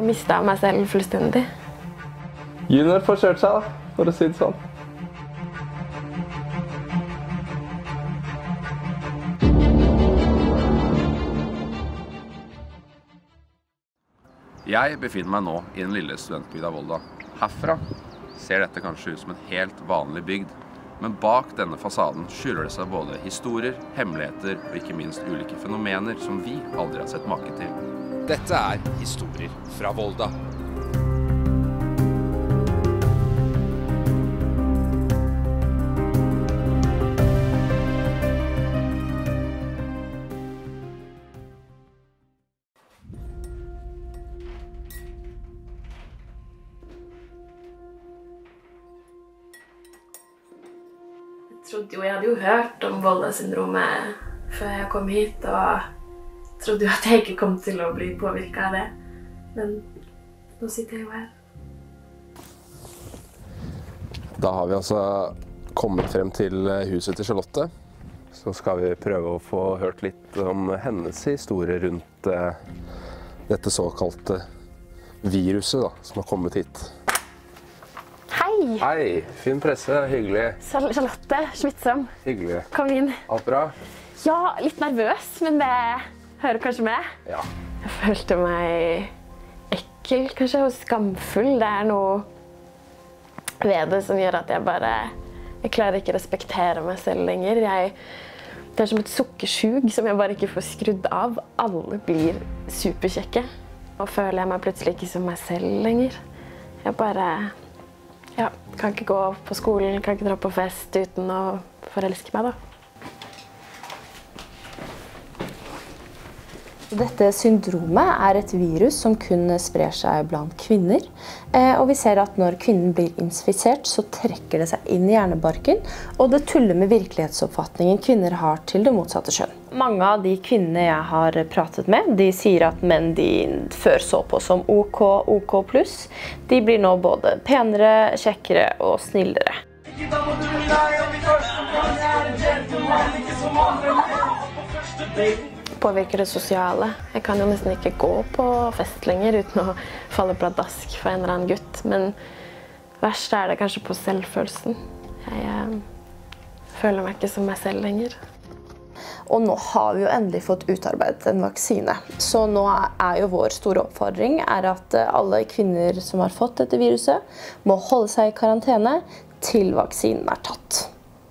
mistet jeg meg selv fullstendig. Junior får kjørt seg da, for å si det sånn. Jeg befinner meg nå i den lille studentbygda Volda. Herfra ser dette kanskje ut som en helt vanlig bygd, men bak denne fasaden skjuler det seg både historier, hemmeligheter og ikke minst ulike fenomener som vi aldri har sett maken til. Dette er historier fra Volda. Jeg hadde jo hørt om Volda-syndromet før jeg kom hit, og trodde jo at jeg ikke kom til å bli påvirket av det. Men nå sitter jeg jo her. Da har vi altså kommet frem til huset til Charlotte. Så skal vi prøve å få hørt litt om hennes historie rundt dette såkalte viruset da, som har kommet hit. Hei! Hei, fin presse, hyggelig. Charlotte, smittsom. Hyggelig. Kom inn. Alt bra? Ja, litt nervøs, men det hører kanskje med. Ja. Jeg følte meg ekkel, kanskje, og skamfull. Det er noe ved det som gjør at jeg klarer ikke å respektere meg selv lenger. Det er som et sukkersug som jeg bare ikke får skrudd av. Alle blir superkjekke. Og føler jeg meg plutselig ikke som meg selv lenger. Jeg kan ikke gå på skolen, kan ikke dra på fest uten å forelske meg da. Dette syndromet er et virus som kun sprer seg blant kvinner. Og vi ser at når kvinnen blir infisert, så trekker det seg inn i hjernebarken, og det tuller med virkelighetsoppfatningen kvinner har til det motsatte kjønn. Mange av de kvinnene jeg har pratet med, de sier at menn de før så på som OK+, de blir nå både penere, kjekkere og snillere. Påvirker det sosiale. Jeg kan jo nesten ikke gå på fest lenger uten å falle pladask for en eller annen gutt. Men verst er det kanskje på selvfølelsen. Jeg føler meg ikke som meg selv lenger. Og nå har vi jo endelig fått utarbeidet en vaksine. Så nå er jo vår store oppfordring at alle kvinner som har fått dette viruset må holde seg i karantene til vaksinen er tatt.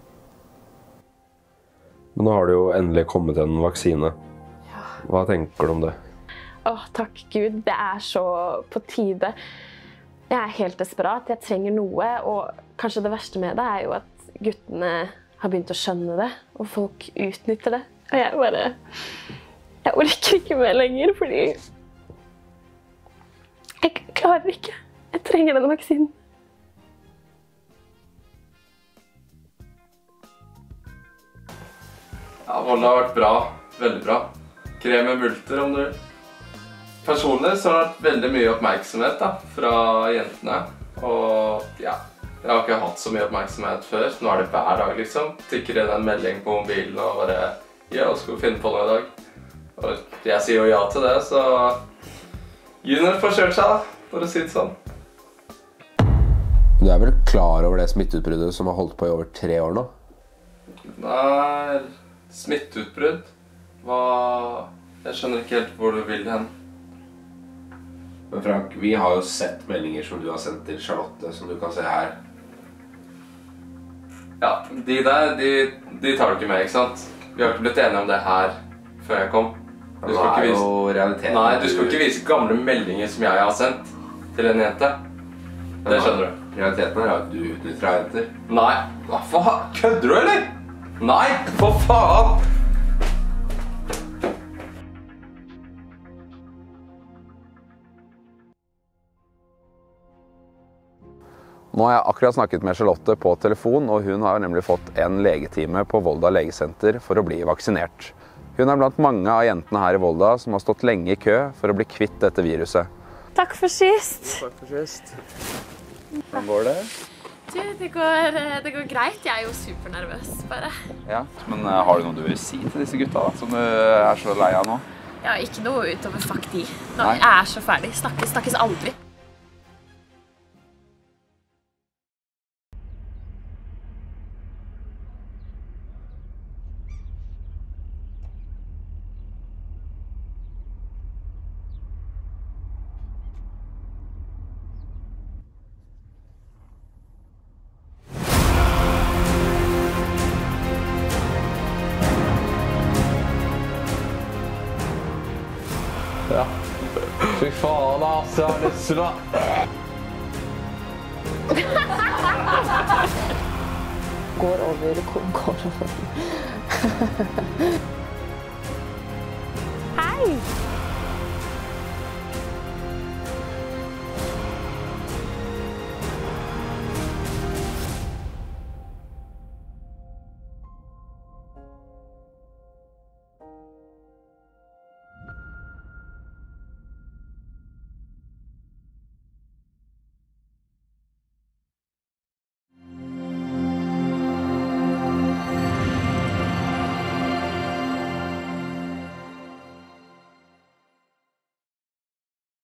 Men nå har det jo endelig kommet en vaksine. Hva tenker du om det? Takk Gud, det er så på tide. Jeg er helt desperat, jeg trenger noe, og kanskje det verste med det er jo at guttene har begynt å skjønne det, og folk utnytter det. Og jeg orker ikke mer lenger, fordi jeg klarer ikke. Jeg trenger denne vaksinen. Ja, Volda har vært bra. Veldig bra. Krem med multer, om du vil. Personlig så har det vært veldig mye oppmerksomhet da, fra jentene. Og ja, jeg har ikke hatt så mye oppmerksomhet før. Nå er det hver dag liksom. Tikker inn en melding på mobilen og bare ja, skal vi finne på noe i dag? Og jeg sier jo ja til det, så Junior får kjørt seg da, for å si det sånn. Du er vel klar over det smitteutbruddet som har holdt på i over 3 år nå? Nei, smitteutbrudd? Jeg skjønner ikke helt hvor du vil hen. Men Frank, vi har jo sett meldinger som du har sendt til Charlotte, som du kan se her. Ja, de der, de tar du ikke med, ikke sant? Vi har ikke blitt enige om det her før jeg kom. Du skal ikke vise realiteten. Nei, du skal ikke vise gamle meldinger som jeg har sendt til en jente. Det skjønner du. Realiteten er at du utnytter av jenter. Nei, hva faen? Kødder du, eller? Nei, for faen! Nå har jeg akkurat snakket med Charlotte på telefon, og hun har nemlig fått en legetime på Volda legesenter for å bli vaksinert. Hun er blant mange av jentene her i Volda som har stått lenge i kø for å bli kvitt dette viruset. Takk for sist. Takk for sist. Hvordan går det? Du, det går greit. Jeg er jo supernervøs, bare. Ja, men har du noe du vil si til disse gutta da, som du er så lei av nå? Ja, ikke noe utover fuck de. Nå, Nei. jeg er så ferdig. Snakkes aldri. Ja. Fy faen, ass. Jeg har lyst til å... Går over. Hei!